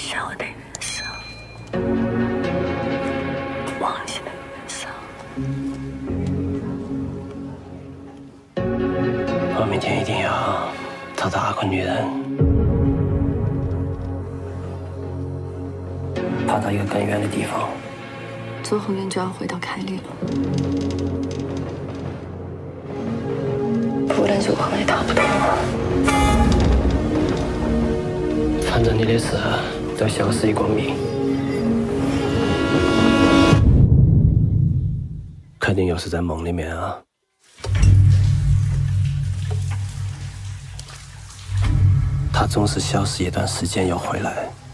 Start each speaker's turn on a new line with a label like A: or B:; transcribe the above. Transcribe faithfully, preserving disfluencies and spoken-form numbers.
A: 小的月色，忘记的月色。
B: 我明天一定要找到阿坤女人，跑到一个更远的地方。
A: 左宏元就要回到凯里了，不然左宏也逃不脱。
B: 反正你的事都消失一光明，肯定又是在梦里面啊。他总是消失一段时间又回来。